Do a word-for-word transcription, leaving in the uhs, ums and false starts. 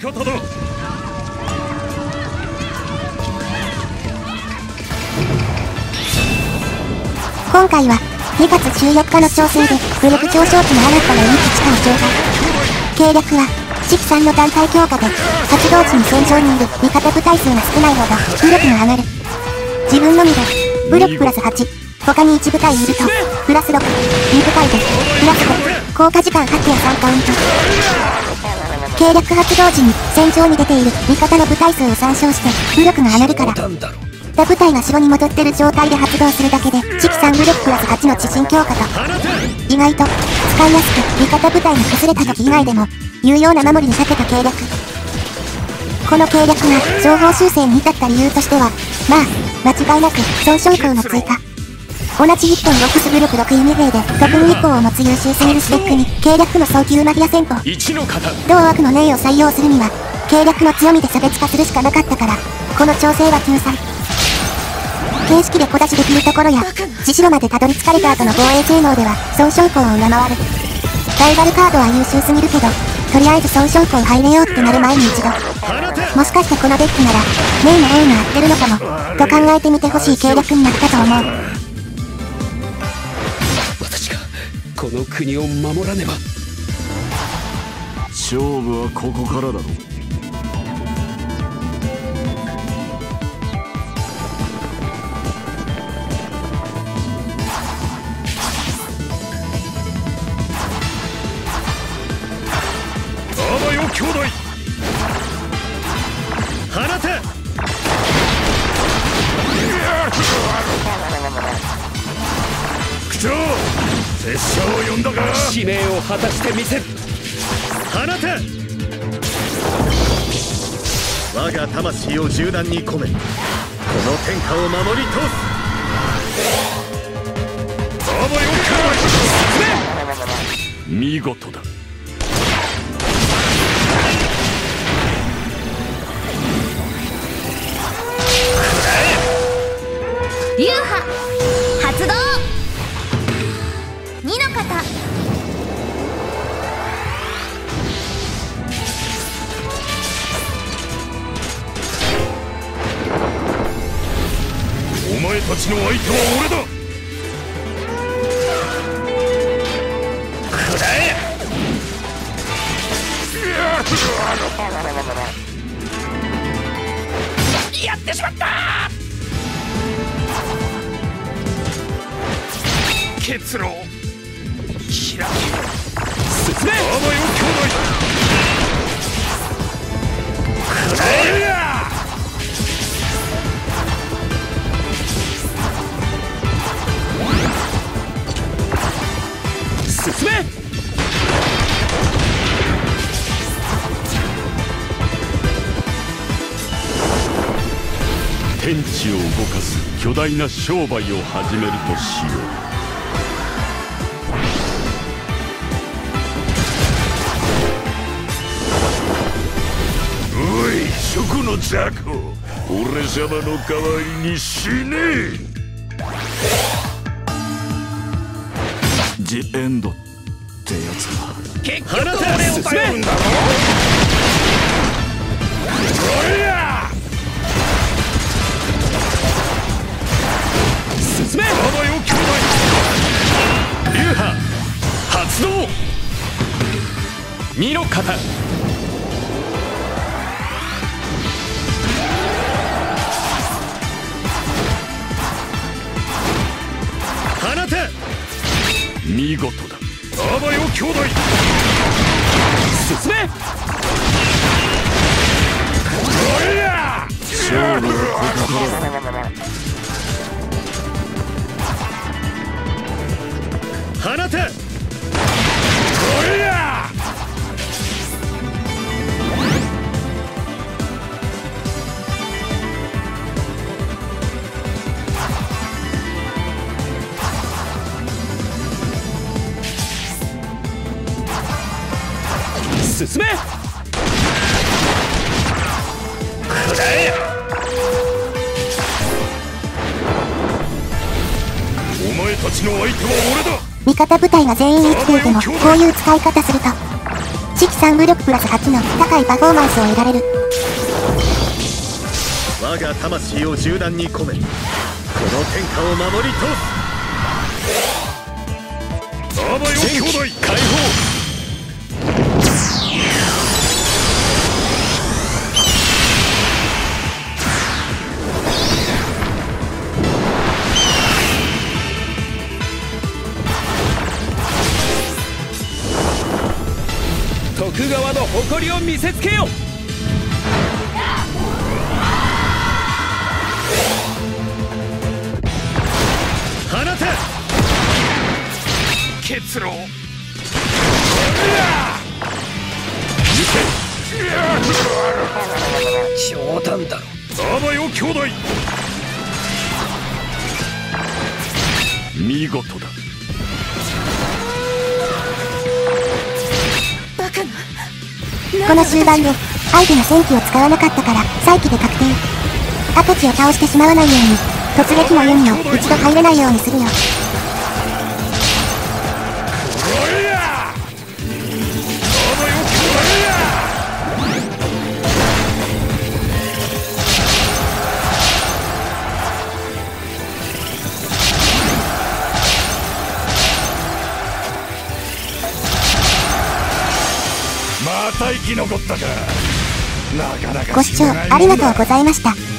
方だ。 今回はにがつじゅうよっかの調整で武力上昇期の新たないい基地化を調査。計略は四季さんの団体強化で発動時に戦場にいる味方部隊数が少ないほど武力が上がる。自分のみで武力プラスはち、他にいち部隊いるとプラスろく、に部隊でプラスご、効果時間はちやさんカウント。計略発動時に戦場に出ている味方の部隊数を参照して武力が上がるから、他部隊が城に戻ってる状態で発動するだけで四季さん武力プラスはちの知心強化と、意外と使いやすく味方部隊が崩れた時以外でも有用な守りに長けた計略。この計略が情報修正に至った理由としては、まあ間違いなく損傷口の追加。同じ いってんろく ス武力ろく弓兵で特に以降を持つ優秀すぎるスペックに計略の早急マフィア戦法、同悪のネイを採用するには計略の強みで差別化するしかなかったから、この調整は救済。形式で小出しできるところや獅子路までたどり着かれた後の防衛性能では損傷口を上回る。ライバルカードは優秀すぎるけど、とりあえず損傷口入れようってなる前に一度、もしかしてこのデッキならメイの王に合ってるのかもと考えてみてほしい計略になったと思う。 私がこの国を守らねば。 勝負はここからだろう。 兄弟、放て。副長、拙者を呼んだか。 使命を果たしてみせる。 放て。我が魂を銃弾に込め、この天下を守り通す。あばよ兄弟、 見事だ。 流派発動。二の型。 お前たちの相手は俺だ。くらえ。やってしまった。結露開け。進め。あばよ兄弟。くらえや。進め。 天地を動かす巨大な商売を始めるとしよう。 食の雑魚、俺様の代わりに死ねえ。 ジエンドってやつか。 結局俺を頼るんだろ。おりゃ。進め。あばよ兄弟。流派発動。 二の型。 見事だ。 あばよ兄弟。 進め。 おりゃ。 勝負はここからだ。 放て。おりゃ。 進め。 くらえ。お前たちの相手は俺だ。 味方部隊が全員生きていてもこういう使い方すると色さん武力プラスはちの高いパフォーマンスを得られる。 我が魂を銃弾に込めこの天下を守り通す。あばよ兄弟解放。 徳川の誇りを見せつけよ。 放て結露。冗談だろ。 あばよ兄弟見事だ。 この終盤で相手の戦機を使わなかったから再起で確定。跡地を倒してしまわないように突撃の弓を一度入れないようにするよ。 また生き残ったか。なかなかご視聴ありがとうございました。